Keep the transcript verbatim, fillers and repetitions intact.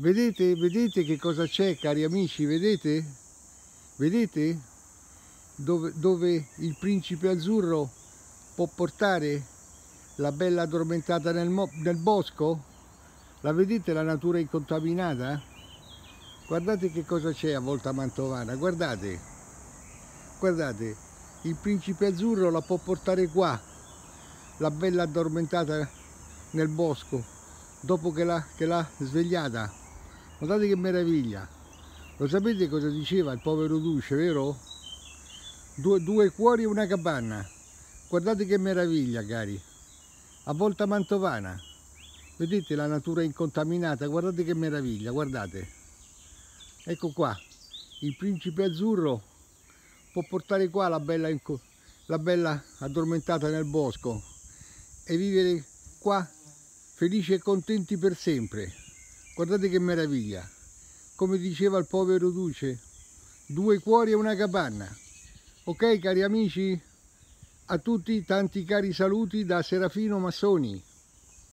Vedete, vedete che cosa c'è, cari amici, vedete? Vedete? Dove, dove il principe azzurro può portare la bella addormentata nel, nel bosco? La vedete la natura incontaminata? Guardate che cosa c'è a Volta Mantovana, guardate, guardate, il principe azzurro la può portare qua, la bella addormentata nel bosco, dopo che l'ha svegliata. Guardate che meraviglia. Lo sapete cosa diceva il povero Duce, vero? Due, due cuori e una capanna. Guardate che meraviglia, cari. A Volta Mantovana. Vedete la natura incontaminata? Guardate che meraviglia, guardate. Ecco qua, il principe azzurro può portare qua la bella, la bella addormentata nel bosco e vivere qua felici e contenti per sempre. Guardate che meraviglia. Come diceva il povero Duce, due cuori e una capanna. Ok, cari amici? A tutti tanti cari saluti da Serafino Massoni.